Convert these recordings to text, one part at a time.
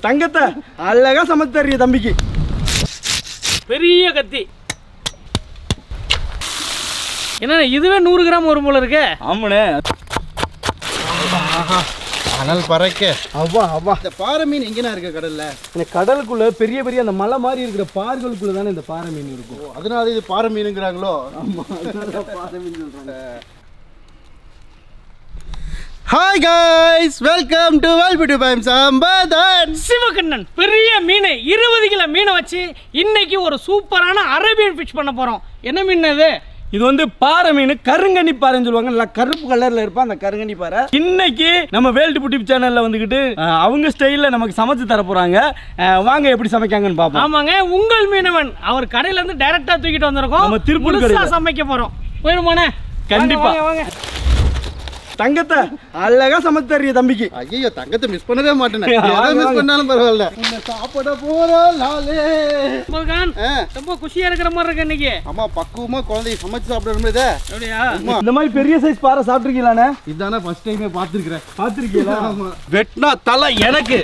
தங்கத்தை அழகா சமைச்சு தர்றீங்க தம்பிக்கு. பெரிய கத்தி என்ன இதுவே 100 கிராம் வரும் போல இருக்கு. ஆமாண்ணே. அனல் பறக்க. அவ்வா அவ்வா. இந்த பாறை மீன் எங்கேனா இருக்கு கடல்ல? இந்த கடலுக்குள்ள பெரிய பெரிய அந்த மலை மாதிரி இருக்கிற பாறைகளுக்குள்ள தானே இந்த பாறை மீன் இருக்கும். அதனால இது பாறை மீனுங்கிறாங்களோ? ஆமா, அதனால பாறை மீன் சொல்றாங்க. ஹாய் गाइस, வெல்கம் டு வெல்பியூட்டி பைம் சம்பதன். சிவகண்ணன் பெரிய மீன் 20 கிலோ மீனை வச்சு இன்னைக்கு ஒரு சூப்பரான அரேபியன் ஃபிஷ் பண்ண போறோம். என்ன மீன் இது? இது வந்து பாறை மீன், கருங்கண்ணி பாறைன்னு சொல்லுவாங்க. நல்லா கருப்பு கலர்ல இருப்பா அந்த கருங்கண்ணி பாறை. இன்னைக்கு நம்ம வேல்டு புட்டிப் சேனல்ல வந்துகிட்டு அவங்க ஸ்டைல்ல நமக்கு சமைச்சு தர போறாங்க. வாங்க எப்படி சமைக்காங்கன்னு பாப்போம். ஆமாங்க, உங்கள் மீனவன் அவர் கடையில இருந்து டைரக்டா தூக்கிட்டு வந்திருக்கோம். நம்ம திருப்பூர் கடையில சமைக்க போறோம். போயிருமானே? கண்டிப்பா. வாங்க. தங்கத்தை அழகா சமைச்சு தர்றீங்க தம்பிக்கு. ஐயோ, தங்கத்தை மிஸ் பண்ணவே மாட்டேனே. எதை மிஸ் பண்ணாலும் பரவாயில்ல. இந்த சாப்பிட போறோம் லாலே. மகன் ரொம்ப குஷியா இருக்கிற மாதிரி இருக்கு இன்னைக்கு. அம்மா பக்குவமா குழந்தையை சமைச்சு சாப்பிடணும். இதே அப்படியா? இந்த மாதிரி பெரிய சைஸ் பாறை சாப்பிட்டுருக்கீங்களாண்ணே? இதானே ஃபர்ஸ்ட் டைமே பார்த்துருக்கிறேன். பார்த்துருக்கீங்களா? வெட்னா தலை எனக்கு.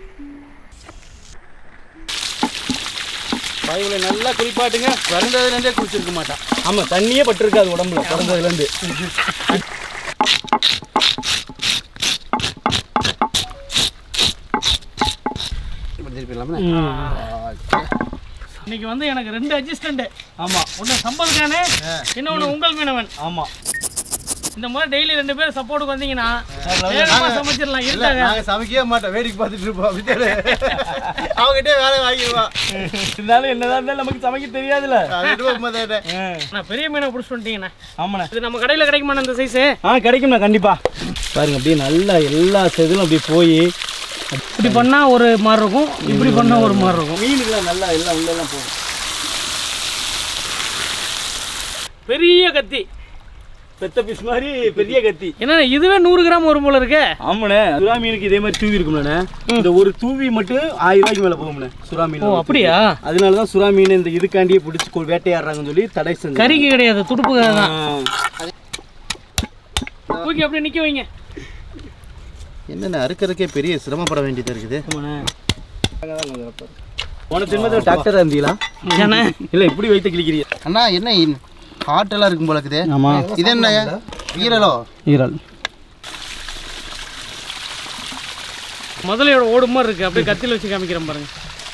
பையில நல்லா குளிப்பாட்டுங்க. பிறந்ததுலேருந்தே குளிச்சிருக்க மாட்டான். ஆமா, தண்ணியே பட்டிருக்காது உடம்புல பிறந்ததுலேருந்து. இன்னைக்கு வந்து எனக்கு 2 அட்ஜஸ்டன்ட். ஆமா, ஒன்னு சம்பதுக்கானே, இன்னொன்னு உங்கள் மீனவன். ஆமா. இந்த மாதிரி டெய்லி 2 பேரும் சப்போர்ட்டுக்கு வந்தீங்கன்னா வேகமா சமைச்சிடலாம். இருக்காங்க, நாங்க சமைக்கவே மாட்டோம், வேடிக்கை பார்த்துட்டு இருப்போம். அவங்ககிட்டே வேலை வாங்கிடுவோம். இருந்தாலும் என்னதான் இருந்தாலும் நமக்கு சமைக்க தெரியாதுல்ல. நான் பெரிய மீனை பிடிச்சிட்டு வந்துட்டீங்கண்ணா. ஆமாண்ணே. இது நம்ம கடையில் கிடைக்குமா இந்த சைஸு? கிடைக்கும்ண்ணா கண்டிப்பா. பாருங்க, அப்படியே நல்லா எல்லா செதிலும் அப்படியே போய் இப்படி பண்ணா ஒரு மாதிரி இருக்கும், இப்படி பண்ணா ஒரு மாதிரி இருக்கும். மீனுக்குலாம் நல்லா எல்லாம் உள்ளெல்லாம் போகும். பெரிய கத்தி, பெத்த பீஸ் மாதிரி பெரிய கத்தி. என்ன இதுவே 100 கிராம் வரும் போல இருக்கு. ஆமாண்ணே. சுறா மீனுக்கு இதே மாதிரி தூவி இருக்கும்ண்ணே. இந்த ஒரு தூவி மட்டும் 1000 ரூபாய்க்கு மேல போகும்ண்ணே சுறா மீன். அப்படியா? அதனாலதான் சுறா மீன் இந்த இதுக்காண்டியே பிடிச்சி வேட்டையாடுறாங்கன்னு சொல்லி தடை செஞ்சு. கறிக்கு கிடையாது, துடுப்பு தான். தூக்கி அப்படியே நிக்க வைங்க. என்னென்ன அறுக்கிறதுக்கே பெரிய சிரமப்பட வேண்டியது இருக்குது. போன ஜென்மத்துல டாக்டரா இருந்தீங்களா? இல்ல இப்படி வைத்து கிளிக்கிறீங்க. அண்ணா என்ன ஹார்ட்டெல்லாம் இருக்கும் போல இருக்குது. ஆமா. இது என்ன ஈரலோ? ஈரல். முதலையோட ஓடு மாதிரி இருக்கு. அப்படியே கத்தியில் வச்சு காமிக்கிறேன் பாருங்க.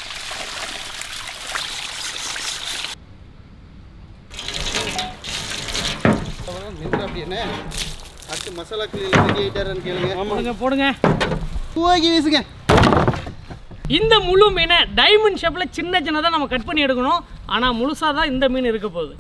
அப்படி என்ன அடுத்து மசாலா ரெடி கேளுங்க. போடுங்க, தூக்கி வீசுங்க. இந்த முழு மீனை டைமண்ட் ஷேப்ல சின்ன சின்னதாக நம்ம கட் பண்ணி எடுக்கணும். ஆனால் முழுசாக தான் இந்த மீன் இருக்க போகுது.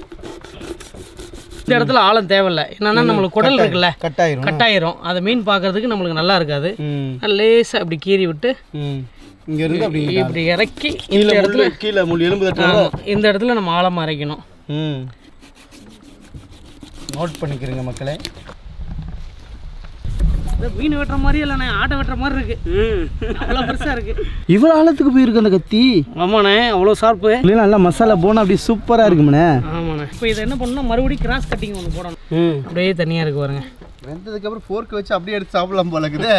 இந்த இடத்துல ஆழம் தேவையில்லை. என்னன்னா நம்மளுக்கு குடல் இருக்குல்ல, கட்டாயிரும். அதை மீன் பார்க்கறதுக்கு நம்மளுக்கு நல்லா இருக்காது. லேசாக இப்படி கீறி விட்டு இங்க இருந்து இப்படி இறக்கி இந்த இடத்துல கீழே முள் எலும்பு இந்த இடத்துல நம்ம ஆழமாக அரைக்கணும். நோட் பண்ணிக்கிறீங்க மக்களே. மீன் வெட்டுற மாதிரி இல்லைண்ணே, ஆட்டை வெட்டுற மாதிரி இருக்கு. அவ்வளோ பெருசாக இருக்கு. இவ்வளோ ஆழத்துக்கு போயிருக்கு அந்த கத்தி. ஆமாண்ணே, அவ்வளோ ஷார்ப்பு. நல்லா மசாலா போனால் அப்படியே சூப்பராக இருக்கும்ண்ணே. ஆமாண்ணே. இப்போ இதை என்ன பண்ணணும், மறுபடியும் கிராஸ் கட்டிங் ஒன்று போடணும். அப்படியே தனியாக இருக்கு பாருங்க. வெந்ததுக்கப்புறம் ஃபோர்க்கு வச்சு அப்படியே எடுத்து சாப்பிடலாம் போல இருக்குது.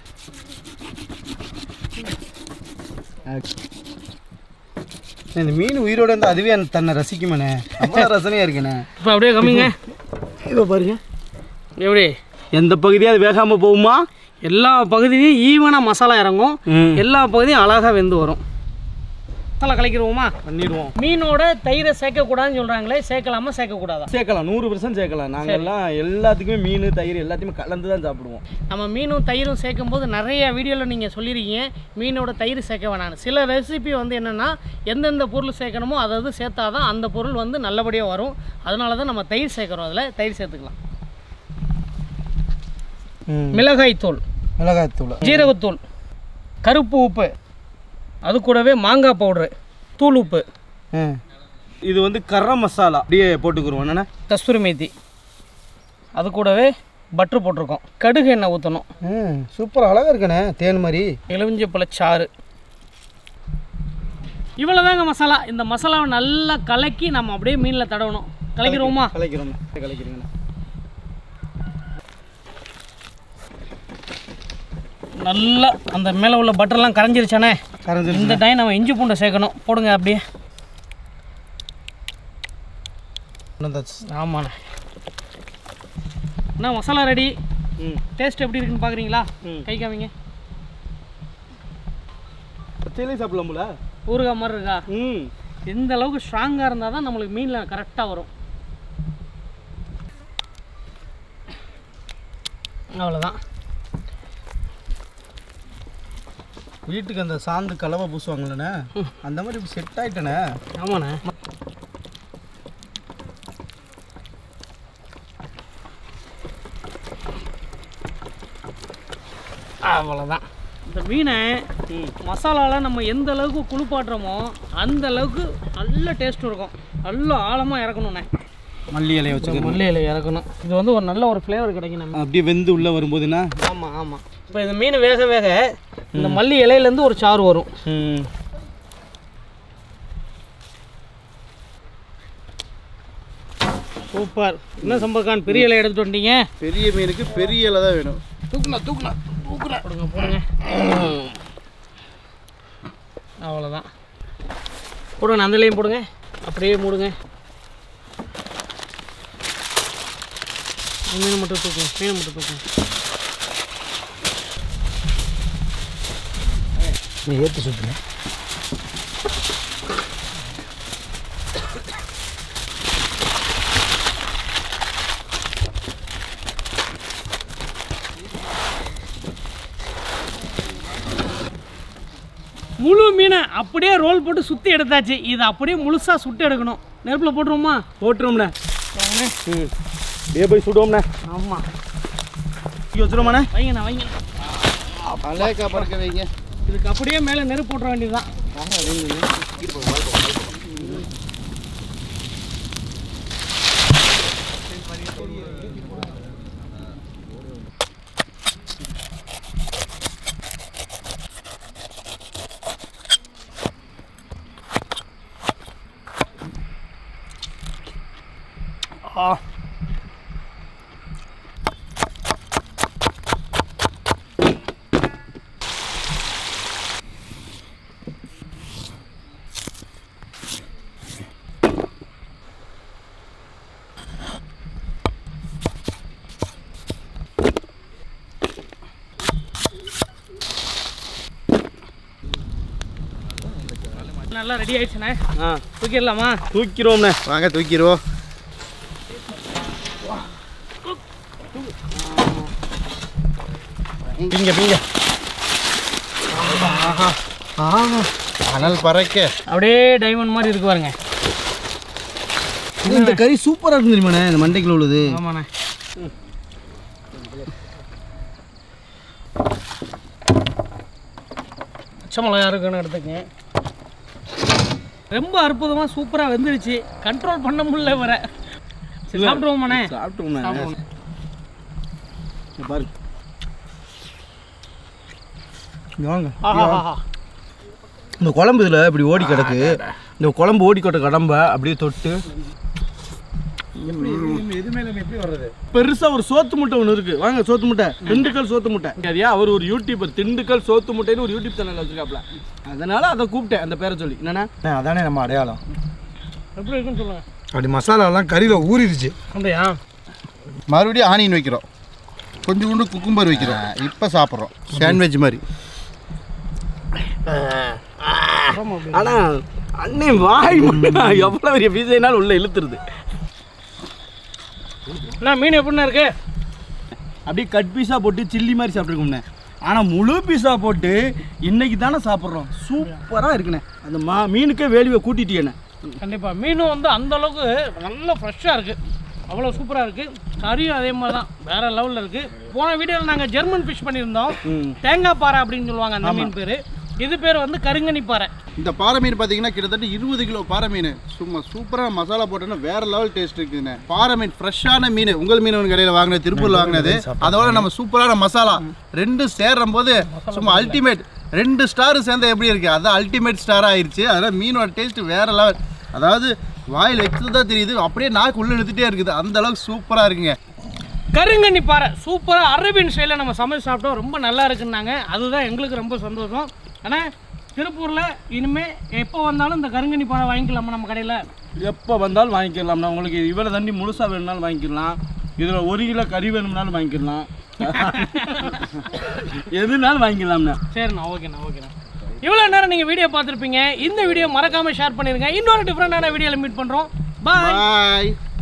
இந்த மீன் உயிரோட இருந்தால் அதுவே தன்னை ரசிக்குமாண்ணே. அவ்வளோ ரசனையாக இருக்குண்ணே. இப்போ அப்படியே கம்மிங்க. இப்போ பாருங்க எப்படி எந்த பகுதியும் அது வேகாமல் போகுமா? எல்லா பகுதியும் ஈவனாக மசாலா இறங்கும். எல்லா பகுதியும் அழகாக வெந்து வரும். மசாலா கலக்கிடுவோமா? பண்ணிடுவோம். மீனோட தயிரை சேர்க்கக்கூடாதுன்னு சொல்கிறாங்களே, சேர்க்கலாமா சேர்க்கக்கூடாதா? சேர்க்கலாம், 100% சேர்க்கலாம். நாங்கள் எல்லாம் எல்லாத்துக்குமே மீன் தயிர் எல்லாத்தையுமே கலந்து தான் சாப்பிடுவோம். நம்ம மீனும் தயிரும் சேர்க்கும் போது நிறைய வீடியோவில் நீங்கள் சொல்லியிருக்கீங்க மீனோட தயிர் சேர்க்க வேணான்னு. சில ரெசிபி வந்து என்னென்னா எந்தெந்த பொருள் சேர்க்கணுமோ அதாவது சேர்த்தா தான் அந்த பொருள் வந்து நல்லபடியாக வரும். அதனால தான் நம்ம தயிர் சேர்க்குறோம். அதில் தயிர் சேர்த்துக்கலாம். மிளகாய்த்தூள், ஜீரகத்தூள், கருப்பு உப்பு, அது கூடவே மாங்காய் பவுட்ரு, தூள் உப்பு. இது வந்து கரம் மசாலா அப்படியே போட்டுக்குருவோம். என்னென்ன கஸ்தூரி மேத்தி, அது கூடவே பட்ரு போட்டிருக்கோம். கடுகு எண்ணெய் ஊற்றணும். சூப்பர் அழகாக இருக்குண்ணே, தேன் மாதிரி. எலுமிச்சப்பழச்சாறு. இவ்வளோதாங்க மசாலா. இந்த மசாலாவை நல்லா கலக்கி நம்ம அப்படியே மீனில் தடவணும். கலக்கிடுவோமா? கலக்கிறீங்கண்ணா. நல்லா அந்த மேலே உள்ள பட்டர்லாம் கரைஞ்சிருச்சானே. இந்த டைம் நம்ம இஞ்சி பூண்டை சேர்க்கணும். போடுங்க அப்படியே. ஆமாண்ணே. அண்ணா மசாலா ரெடி. டேஸ்ட் எப்படி இருக்குன்னு பார்க்குறீங்களா? கை காமிங்க. பச்சையிலே சாப்பிடலாம் போல. ஊறுகாய் மாதிரி இருக்கா? எந்த அளவுக்கு ஸ்ட்ராங்காக இருந்தால் தான் நம்மளுக்கு மீனில் கரெக்டாக வரும். அவ்வளோதான். வீட்டுக்கு அந்த சாந்து கலவை பூசுவாங்களேண்ணே, அந்த மாதிரி இப்போ செட் ஆகிட்டேண்ணே. ஆமாண்ணே. அவ்வளோதான். இந்த மீனை மசாலாவில் நம்ம எந்த அளவுக்கு குளிப்பாட்டுறோமோ அந்த அளவுக்கு நல்ல டேஸ்ட் இருக்கும். நல்லா ஆழமாக இறக்கணுண்ணே. மல்லி இலையை வச்சு மல்லி இலையை இறக்கணும். இது வந்து ஒரு நல்ல ஒரு ஃப்ளேவர் கிடைக்கும் நம்ம. அப்படியே வெந்து உள்ளே வரும்போதுண்ணா. ஆமாம் ஆமாம். இப்போ இந்த மீன் வேக வேக இந்த மல்லி இலையிலேருந்து ஒரு சாறு வரும். சூப்பர். என்ன சம்பக்கான் பெரிய இலை எடுத்துட்டு வந்தீங்க? பெரிய மீனுக்கு பெரிய இலை தான் வேணும். தூக்குனா போடுங்க போடுங்க. அவ்வளோதான். போடுங்க, அந்த இலையும் போடுங்க. அப்படியே மூடுங்க. மீன் மட்டும் தூக்குங்க. நீ ஏற்றி சுற்றுங்க. முழு மீனை அப்படியே ரோல் போட்டு சுற்றி எடுத்தாச்சு. இதை அப்படியே முழுசாக சுட்டு எடுக்கணும். நெருப்பில் போட்டுருவோமா? போட்டுருவோம்ண்ணே. போய் சுடுவோம்ண்ணே. ஆமாம். வச்சுருவோம்ண்ணே. வைங்கண்ணா. அலேக்கா பறக்க வைங்க. இதுக்கு அப்படியே மேலே நெருப்பு போட்டுற வேண்டியதுதான். நல்லா ரெடி ஆயிடுச்சுண்ணே. தூக்கிடலாமா? தூக்கிடுவோம்ண்ணே. வாங்க தூக்கிடுவோம். பீங்க. அனல் பறக்க அப்படியே டைமண்ட் மாதிரி இருக்கு பாருங்க. இந்த கறி சூப்பராக இருக்கும் தெரியுமாண்ணே, இந்த மண்டைக்குள்ள உள்ளது. ஆமாண்ணே. பச்சை மிளகா இருக்குன்னு எடுத்துக்கங்க. ரொம்ப அற்புதமாக சூப்பராக வெந்துருச்சு. கண்ட்ரோல் பண்ண முடியல வர. சாப்பிடுவோமாண்ணே? சாப்பிட்டுவோம்ண்ணே. பாருங்க. இந்த குழம்பு இதில் இப்படி ஓடி கிடக்கு. இந்த குழம்பு ஓடி கொட்ட கடம்ப அப்படியே தொட்டு எப்படி வர்றது? பெருசா ஒரு சோத்து முட்டை ஒன்று இருக்கு. வாங்க, சோத்து முட்டை, திண்டுக்கல் சோத்து முட்டை. சரியா? அவர் ஒரு யூடியூபர், திண்டுக்கல் சோத்து முட்டைன்னு ஒரு யூடியூப் சேனல் வச்சிருக்காப்ல. அதனால அதை கூப்பிட்டேன், அந்த பேரை சொல்லி. என்னன்னா அதானே நம்ம அடையாளம். எப்படி இருக்குன்னு சொல்லுங்க. அப்படி மசாலாலாம் கறியில் ஊறிடுச்சு. அப்படியா? மறுபடியும் ஆனியன் வைக்கிறோம், கொஞ்சம் கொண்டு குக்கும்பர் வைக்கிறோம். இப்போ சாப்பிட்றோம் சாண்ட்விச் மாதிரி. ஆனா அண்ணே வாய் எவ்வளோ பெரிய பீஸைனாலும் உள்ள இழுத்துருது. அண்ணா மீன் எப்படின்னா இருக்கு? அப்படியே கட் பீஸா போட்டு சில்லி மாதிரி சாப்பிட்ருக்கோம்ண்ணே. ஆனால் முழு பீஸா போட்டு இன்னைக்கு தானே சாப்பிட்றோம். சூப்பராக இருக்குண்ணே. அந்த மீனுக்கே வேல்யூவை கூட்டிட்டேண்ணே. கண்டிப்பாக. மீனும் வந்து அந்த அளவுக்கு நல்லா ஃப்ரெஷ்ஷாக இருக்குது. அவ்வளோ சூப்பராக இருக்குது. கறியும் அதே மாதிரி தான் வேறு லெவலில் இருக்குது. போன வீடியோவில் நாங்கள் ஜெர்மன் ஃபிஷ் பண்ணியிருந்தோம். தேங்காய் பாறை அப்படின்னு சொல்லுவாங்க அந்த மீன் பேர். இது பேர் வந்து கருங்கண்ணி பாறை. இந்த பாறை மீன் பார்த்தீங்கன்னா கிட்டத்தட்ட 20 கிலோ பாறை மீன். சும்மா சூப்பராக மசாலா போட்டோன்னா வேறு லெவல் டேஸ்ட் இருக்குதுண்ணே. பாறை மீன் ஃப்ரெஷ்ஷான மீன். உங்கள் மீன் கடையில் வாங்கினது, திருப்பூரில் வாங்கினது. அதோட நம்ம சூப்பரான மசாலா ரெண்டும் சேர்றும் போது சும்மா அல்டிமேட். 2 ஸ்டார் சேர்ந்தா எப்படி இருக்குது, அதான் அல்டிமேட் ஸ்டாராக ஆயிடுச்சு. அதனால் மீனோட டேஸ்ட்டு வேறு லெவல். அதாவது வாயில் வச்சு தான் தெரியுது, அப்படியே நாக்கு உள்ளே இழுத்துட்டே இருக்குது. அந்த அளவுக்கு சூப்பராக இருக்குங்க. கருங்கண்ணி பாறை சூப்பராக அரேபியன் ஸ்டைலில் நம்ம சமைச்சு சாப்பிட்டோம். ரொம்ப நல்லா இருக்குன்னாங்க. அதுதான் எங்களுக்கு ரொம்ப சந்தோஷம். ஆனால் திருப்பூரில் இனிமேல் எப்போ வந்தாலும் இந்த கருங்கண்ணி பாறை வாங்கிக்கலாமா நம்ம கடையில்? எப்போ வந்தாலும் வாங்கிக்கலாம்ண்ணா. உங்களுக்கு இவ்வளோ தண்ணி முழுசாக வேணும்னாலும் வாங்கிக்கலாம். இதில் 1 கிலோ கறி வேணும்னாலும் வாங்கிக்கலாம். எதுனாலும் வாங்கிக்கலாம்ண்ணா. சரிண்ணா, ஓகேண்ணா. இவ்வளோ நேரம் நீங்கள் வீடியோ பார்த்துருப்பீங்க. இந்த வீடியோ மறக்காமல் ஷேர் பண்ணிடுங்க. இன்னொரு டிஃப்ரெண்டான வீடியோவில் மீட் பண்ணுறோம். பாய்.